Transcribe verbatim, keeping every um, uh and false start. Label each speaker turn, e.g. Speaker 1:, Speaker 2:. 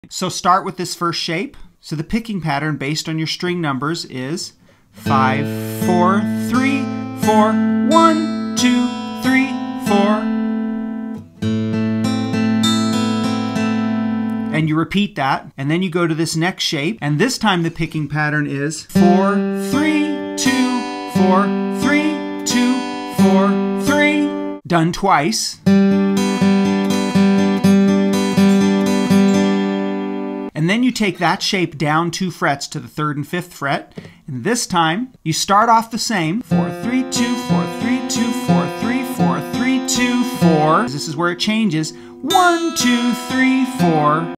Speaker 1: So start with this first shape. So the picking pattern based on your string numbers is five, four, three, four, one, two, three, four. And you repeat that, and then you go to this next shape, and this time the picking pattern is four, three, two, four, three, two, four, three. Done twice. And then you take that shape down two frets to the third and fifth fret, and this time you start off the same. four, three, two, four, three, two, four, three, four, three, two, four. This is where it changes. one, two, three, four.